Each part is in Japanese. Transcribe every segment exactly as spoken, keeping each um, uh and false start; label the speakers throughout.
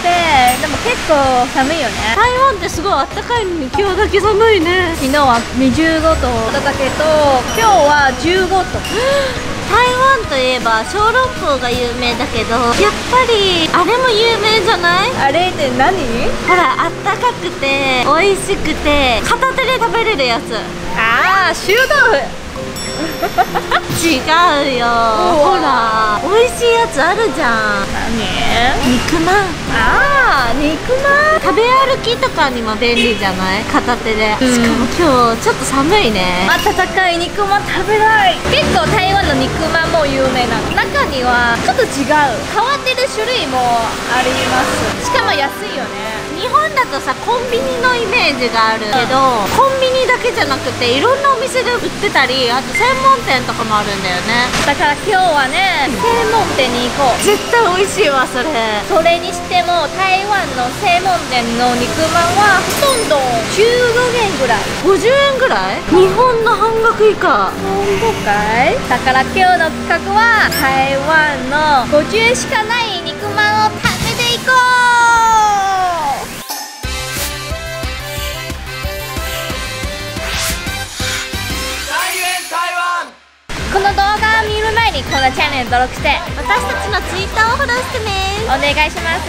Speaker 1: でも結構寒いよね。
Speaker 2: 台湾ってすごい暖かいのに今日だけ寒いね。
Speaker 1: 昨日はにじゅうごどだったけど今日はじゅうごど。
Speaker 2: 台湾といえば小籠包が有名だけど、やっぱりあれも有名じゃない？
Speaker 1: あれって何？
Speaker 2: ほら、あったかくて美味しくて片手で食べれるやつ。
Speaker 1: ああ、臭豆腐。
Speaker 2: 違うよ、ほら美味しいやつあるじゃん。
Speaker 1: 何？
Speaker 2: 肉まん。
Speaker 1: ああ、肉まん。
Speaker 2: 食べ歩きとかにも便利じゃない？片手で、うん、しかも今日ちょっと寒いね。
Speaker 1: 温かい肉まん食べたい。結構台湾の肉まんも有名なの。中にはちょっと違う変わってる種類もあります。しかも安いよね。
Speaker 2: 日本だとさ、コンビニのイメージがあるけど、うん、コンビニだけじゃなくていろんなお店で売ってたり、あと専門店とかもあるんだよね。
Speaker 1: だから今日はね、専門店に行こう。
Speaker 2: 絶対美味しいわそれ。
Speaker 1: それにしても台湾の専門店の肉まんはほとんどじゅうごえんぐらい。
Speaker 2: ごじゅうえんぐらい？日本の半額以下。
Speaker 1: 本当かい？だから今日の企画は台湾のごじゅうえんしかない肉まんを食べていこう。この動画を見る前にこのチャンネル登録して
Speaker 2: 私たちのツイッターをフォローしてね。
Speaker 1: お願いします。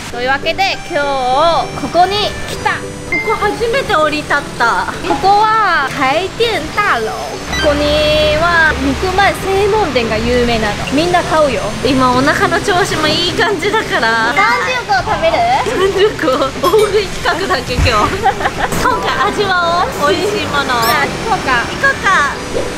Speaker 1: というわけで今日ここに来た。
Speaker 2: ここ初めて降り立った。
Speaker 1: ここは台電大楼。ここには肉まん専門店が有名なの。みんな買うよ。
Speaker 2: 今お腹の調子もいい感じだから
Speaker 1: さんじゅっこ食べる？
Speaker 2: さんじゅっこ大食い企画だっけ今日。今回味わおう、美味しいもの。
Speaker 1: じゃあ行こうか。
Speaker 2: 行こうか。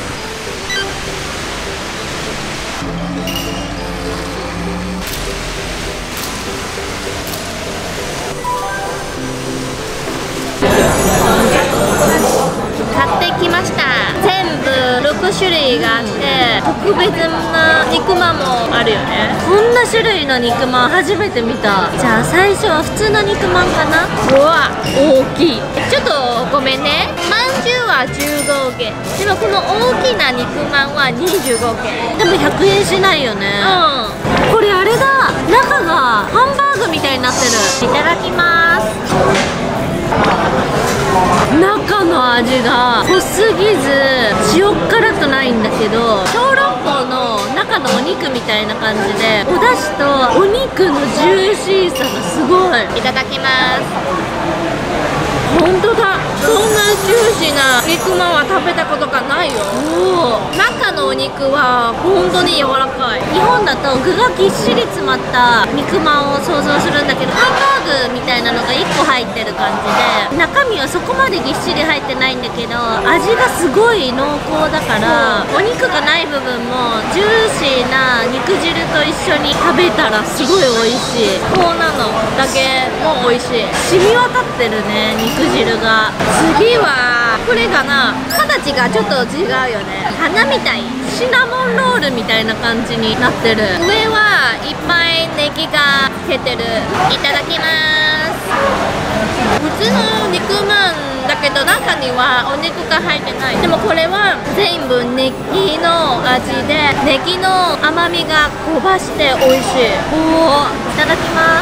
Speaker 1: 買ってきました。全部ろくしゅるいがあって特別な肉まんもあるよね。
Speaker 2: こんな種類の肉まん初めて見た。じゃあ最初は普通の肉まんかな。
Speaker 1: うわ、大きい。ちょっとごめんね。まんじゅうはじゅうごげん。でもこの大きな肉まんはにじゅうごげん。
Speaker 2: でもひゃくえんしないよね。
Speaker 1: うん。
Speaker 2: これあれだ、中がハンバーグみたいになってる。
Speaker 1: いただきます。
Speaker 2: 中の味が濃すぎず塩辛くないんだけど、小籠包の中のお肉みたいな感じで、お出汁とお肉のジューシーさがすごい。
Speaker 1: いただきます。
Speaker 2: 本当だ、
Speaker 1: そんなジューシーな肉まんは食べたことがないよ。
Speaker 2: おー、
Speaker 1: 中のお肉は本当に柔らかい。
Speaker 2: 日本だと具がぎっしり詰まった肉まんを想像するんだけど、ハンバーグみたいなのがいっこ入ってる感じで、中身はそこまでぎっしり入ってないんだけど、味がすごい濃厚だから、お肉がない部分もジューシーな肉汁と一緒に食べたらすごい美味しい。
Speaker 1: こうなのだけも美味しい。
Speaker 2: 染み渡ってるね、肉汁が。
Speaker 1: 次はこれかな。形がちょっと違うよね。花みたい。
Speaker 2: シナモンロールみたいな感じになってる。
Speaker 1: 上はいっぱいネギがつけてる。いただきます。普通の肉まんだけど中にはお肉が入ってない。でもこれは全部ネギの味で、ネギの甘みが香ばして美味しい。おー、いただきます。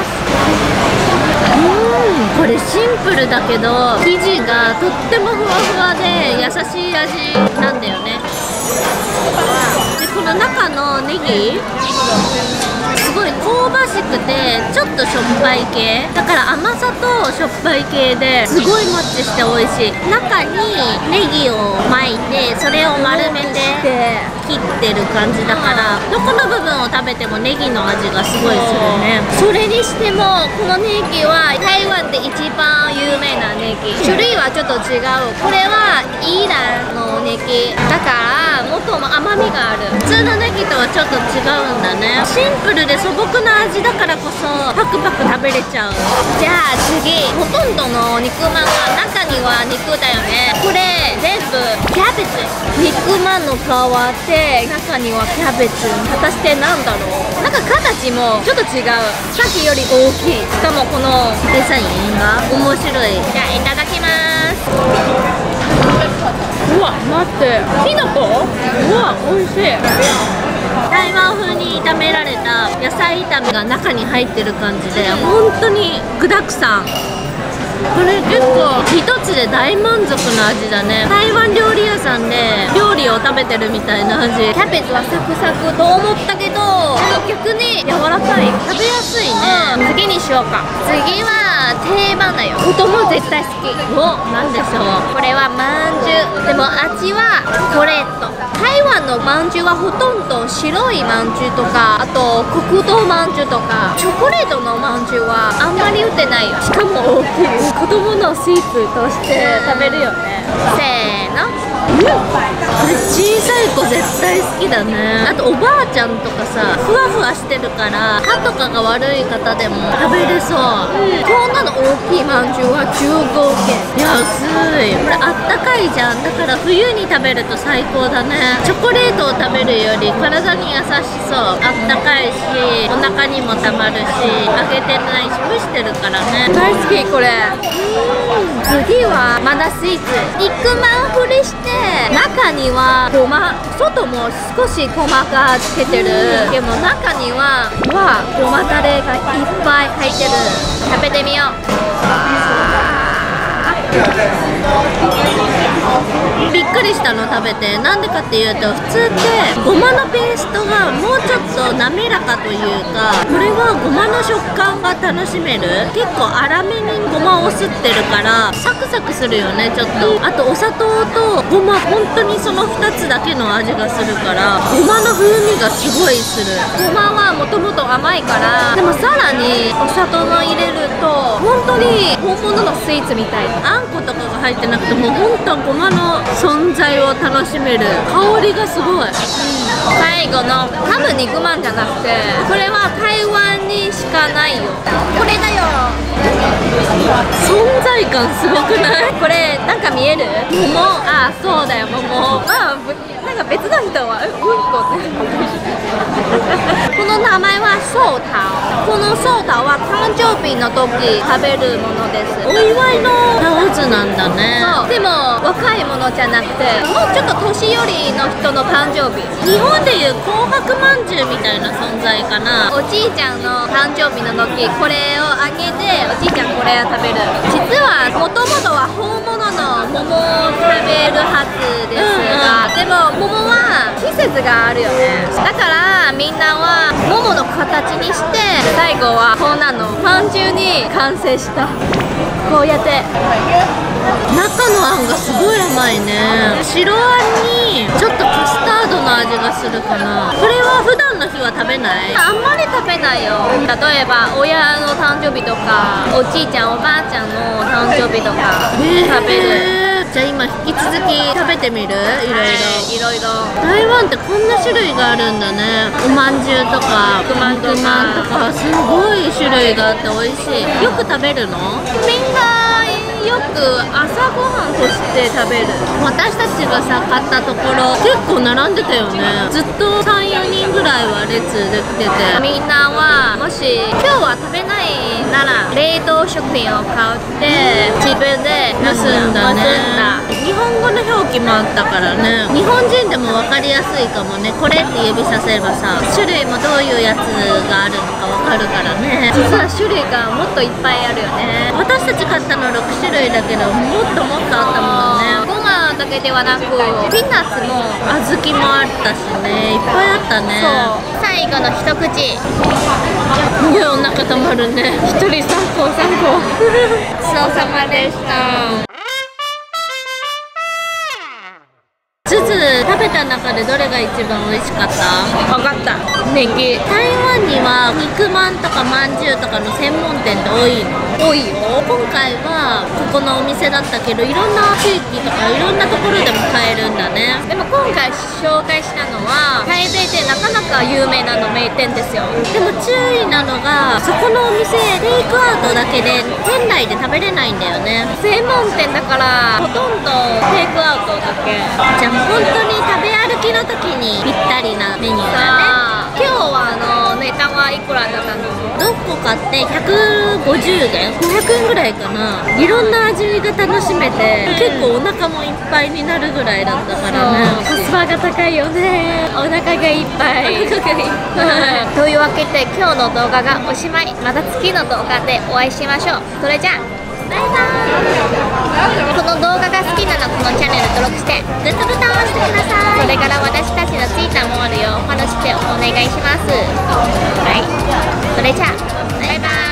Speaker 2: うん、これシンプルだけど生地がとってもふわふわで優しい味なんだよね。でこの中のネギすごい香ばしくてちょっとしょっぱい系だから、甘さとしょっぱい系ですごいマッチして美味しい。中にネギを巻いてそれを丸めて切ってる感じだから、どこの部分を食べてもネギの味がすごいするね。
Speaker 1: それにしてもこのネギは台湾で一番有名なネギ。種類はちょっと違う。これはイランのネギだからもっと甘みがある。
Speaker 2: 普通のネギとはちょっと違うんだね。シンプルで素朴な味だからこそパクパク食べれちゃう。
Speaker 1: じゃあ次、ほとんどの肉まんは中には肉だよね。これ全部キャベツ。肉まんの皮って中にはキャベツ。果たしてなんだろう。なんか形もちょっと違う。さっきより大きい。しかもこの
Speaker 2: デザインが面白い。
Speaker 1: じゃあいただきます。うわ、待って、きのこ。うわ、美味しい。
Speaker 2: 台湾風にに炒められた野菜炒めが中に入ってる感じで本当に具だくさん。これ結構一つで大満足の味だね。台湾料理屋さんで料理を食べてるみたいな味。
Speaker 1: キャベツはサクサクと思ったけど逆に柔らかい、
Speaker 2: 食べやすいね、
Speaker 1: うん、次にしようか。次は定番だよ。子供絶対好き。
Speaker 2: お、なんでしょう。
Speaker 1: これはまんじゅう。でも味はチョコレート。台湾のまんじゅうはほとんど白いまんじゅうとか、あと黒糖まんじゅうとか、チョコレートのまんじゅうはあんまり売ってないよ。しかも大きい。子供のスイーツとして食べるよね。せーの。
Speaker 2: うん、これ小さい子絶対好きだね。あとおばあちゃんとかさ、ふわふわしてるから歯とかが悪い方でも食べれそう、
Speaker 1: うん、こんなの大きいまんじゅうはじゅうごけん。
Speaker 2: 安い。これあったかいじゃん。だから冬に食べると最高だね。チョコレートを食べるより体に優しそう。あったかいしお腹にもたまるし、揚げてないし蒸してるからね。
Speaker 1: 大好きこれ。次はまだスイーツ。肉まんふりして中にはごま、外も少しごまがつけてる。でも中にはわごまタレがいっぱい入ってる。食べてみよう。
Speaker 2: びっくりしたの食べて。なんでかっていうと、普通ってごまのペーストがもうちょっと滑らかというか、これはごまの食感が楽しめる。結構粗めにごまをすってるからサクサクするよね、ちょっと。あとお砂糖とごま、本当にそのふたつだけの味がするから、ごまの風味がすごいする。
Speaker 1: ごまはもともと甘いから、でもさらにお砂糖を入れると本当に本物のスイーツみたい。
Speaker 2: あんことかが入ってなくても本当ごまの存在を楽しめる。香りがすごい。
Speaker 1: 最後の多分肉まんじゃなくて、これは台湾にしかないよ。これだよ。
Speaker 2: 存在感すごくない？
Speaker 1: これなんか見える？
Speaker 2: 桃。
Speaker 1: あ、そうだよ、桃。あ、なんか別の人はうんこってこの名前はソータオ。このソータオは誕生日の時食べるものです。
Speaker 2: お祝いのタオズなんだね。
Speaker 1: そう。でも若いものじゃなくて、もうちょっと年寄りの人の誕生日。
Speaker 2: 日本でいう紅白まんじゅうみたいな存在かな。
Speaker 1: おじいちゃんの誕生日の時、これをあげておじいちゃんこれを食べる。実はもともとは本物の桃を食べるはずですが、うんうん、でも桃は季節があるよね。だからみんなは桃の形にして、最後はこんなのまんじゅうに完成した。こうやって
Speaker 2: 中のあんがすごい甘いね。白あんにちょっとカスタードの味がするかな。これは普段の日は食べない？
Speaker 1: あんまり食べないよ。例えば親の誕生日とか、おじいちゃんおばあちゃんの誕生日とか食べる。
Speaker 2: じゃあ今引き続き食べてみる？いろいろ、
Speaker 1: いろいろ。
Speaker 2: 台湾ってこんな種類があるんだね。おまんじゅうとか肉まんとかすごい種類があって美味しい。よく食べるの？
Speaker 1: みんなよく朝ごはんとして食べる。
Speaker 2: 私たちがさ買ったところ結構並んでたよね。ずっとさん、よにんぐらいは列できてて、
Speaker 1: みんなはもし今日は食べないなら冷凍食品を買って自分で
Speaker 2: 盗んだね。日本語の表記もあったからね、日本人でも分かりやすいかもね。これって指させばさ、種類もどういうやつがあるのか分かるからね。
Speaker 1: 実は種類がもっといっぱいあるよね。
Speaker 2: 私たち買ったのろくしゅるいだけど、もっともっとあったもんね。
Speaker 1: ごまだけではなくピーナッツも
Speaker 2: 小豆もあったしね、いっぱいあったね。
Speaker 1: そう。最後の一口。
Speaker 2: すごいお腹たまるね。一人さんこさんこご
Speaker 1: ちそうさまでした。
Speaker 2: ずつ食べた中でどれが一番美味しかった？
Speaker 1: 分かった。ネギ。
Speaker 2: 台湾には肉まんとかまんじゅうとかの専門店って多いの？
Speaker 1: 多いよ。
Speaker 2: 今回はここのお店だったけど、いろんな地域とかいろんなところでも買えるんだね。
Speaker 1: でも今回紹介したのは台北でなかなか有名なの名店ですよ。
Speaker 2: でも注意なのが、そこのお店テイクアウトだけで店内で食べれないんだよね。
Speaker 1: 専門店だからほとんどテイクアウトだけ。
Speaker 2: じゃあ本当に食べ歩きの時にぴったりなメニューだね。
Speaker 1: 今日はあのネタはいくらだったの？
Speaker 2: どっこ買ってひゃくごじゅうえんごひゃくえんぐらいかな。いろんな味が楽しめて、結構お腹もいっぱいになるぐらいだったからね。
Speaker 1: コスパが高いよね。お腹がいっぱいというわけで今日の動画がおしまい。また次の動画でお会いしましょう。それじゃあバイバーイ。この動画が好きならこのチャンネル登録してグッドボタンを押してください。それから私たちの Twitter もあるよ。フォローしてお願いします。はい、それじゃあバイバーイ。